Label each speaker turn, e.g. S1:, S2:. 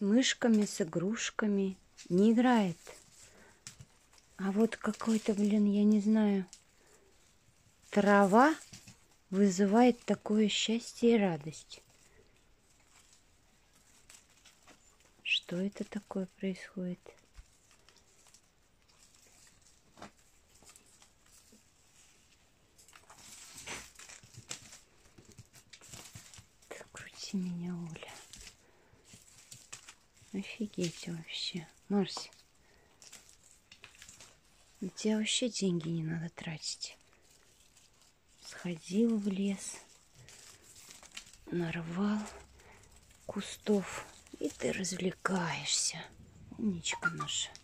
S1: мышками, с игрушками. Не играет. А вот какой-то, блин, я не знаю, трава вызывает такое счастье и радость. Что это такое происходит? Крути меня, Оля. Офигеть вообще. Марси, на тебя вообще деньги не надо тратить. Сходил в лес, нарвал кустов, и ты развлекаешься. Умничка наша.